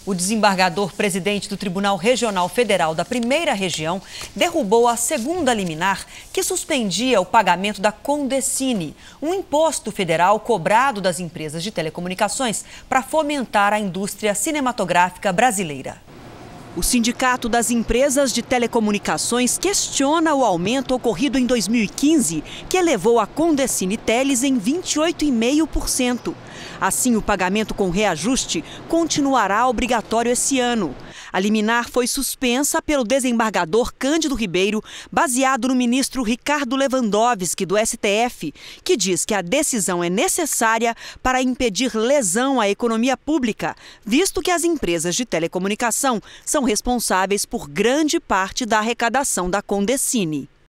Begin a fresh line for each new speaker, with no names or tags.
O desembargador presidente do Tribunal Regional Federal da Primeira Região derrubou a segunda liminar que suspendia o pagamento da Condecine, um imposto federal cobrado das empresas de telecomunicações para fomentar a indústria cinematográfica brasileira. O Sindicato das Empresas de Telecomunicações questiona o aumento ocorrido em 2015, que elevou a Condecine Teles em 28,5%. Assim, o pagamento com reajuste continuará obrigatório esse ano. A liminar foi suspensa pelo desembargador Cândido Ribeiro, baseado no ministro Ricardo Lewandowski, do STF, que diz que a decisão é necessária para impedir lesão à economia pública, visto que as empresas de telecomunicação são responsáveis por grande parte da arrecadação da Condecine.